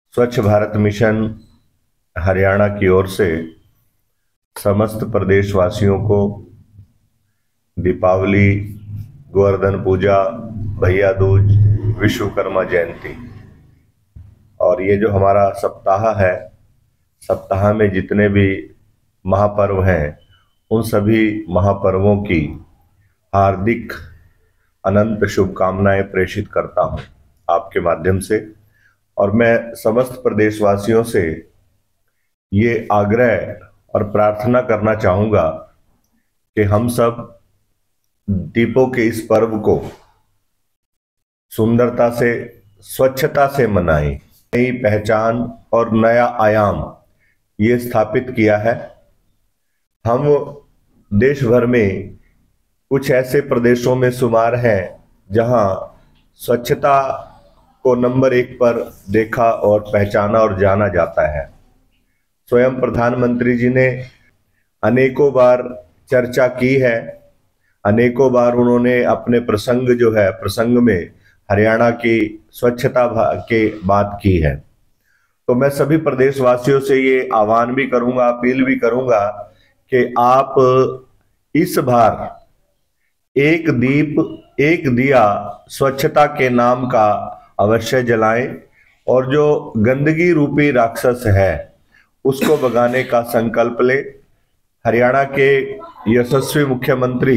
स्वच्छ भारत मिशन हरियाणा की ओर से समस्त प्रदेशवासियों को दीपावली, गोवर्धन पूजा, भैया दूज, विश्वकर्मा जयंती और ये जो हमारा सप्ताह है, सप्ताह में जितने भी महापर्व हैं उन सभी महापर्वों की हार्दिक अनंत शुभकामनाएं प्रेषित करता हूं आपके माध्यम से। और मैं समस्त प्रदेशवासियों से ये आग्रह और प्रार्थना करना चाहूंगा कि हम सब दीपों के इस पर्व को सुंदरता से, स्वच्छता से मनाएं। नई पहचान और नया आयाम ये स्थापित किया है। हम देश भर में कुछ ऐसे प्रदेशों में शुमार हैं जहां स्वच्छता को नंबर 1 पर देखा और पहचाना और जाना जाता है। स्वयं प्रधानमंत्री जी ने अनेकों बार चर्चा की है, अनेकों बार उन्होंने अपने प्रसंग में हरियाणा की स्वच्छता के बात की है। तो मैं सभी प्रदेशवासियों से ये आह्वान भी करूंगा, अपील भी करूंगा कि आप इस बार एक दीप एक दिया स्वच्छता के नाम का अवश्य जलाएं और जो गंदगी रूपी राक्षस है उसको भगाने का संकल्प ले। हरियाणा के यशस्वी मुख्यमंत्री,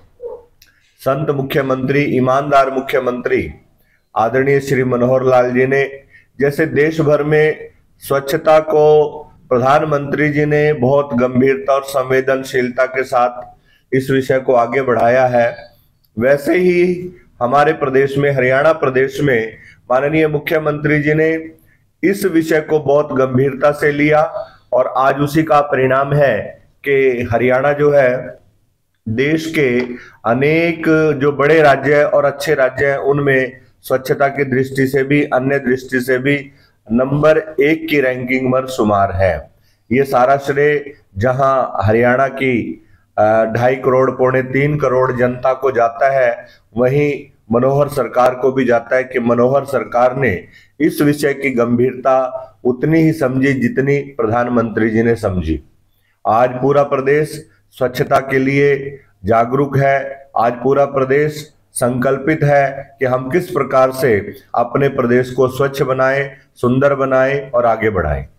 संत मुख्यमंत्री, ईमानदार मुख्यमंत्री आदरणीय श्री मनोहर लाल जी ने जैसे देश भर में स्वच्छता को प्रधानमंत्री जी ने बहुत गंभीरता और संवेदनशीलता के साथ इस विषय को आगे बढ़ाया है, वैसे ही हमारे प्रदेश में, हरियाणा प्रदेश में माननीय मुख्यमंत्री जी ने इस विषय को बहुत गंभीरता से लिया और आज उसी का परिणाम है कि हरियाणा जो है देश के अनेक जो बड़े राज्य और अच्छे राज्य हैं उनमें स्वच्छता की दृष्टि से भी, अन्य दृष्टि से भी नंबर 1 की रैंकिंग में शुमार है। ये सारा श्रेय जहां हरियाणा की 2.5 करोड़, पौने 3 करोड़ जनता को जाता है, वहीं मनोहर सरकार को भी जाता है कि मनोहर सरकार ने इस विषय की गंभीरता उतनी ही समझी जितनी प्रधानमंत्री जी ने समझी। आज पूरा प्रदेश स्वच्छता के लिए जागरूक है। आज पूरा प्रदेश संकल्पित है कि हम किस प्रकार से अपने प्रदेश को स्वच्छ बनाएं, सुंदर बनाएं और आगे बढ़ाएं।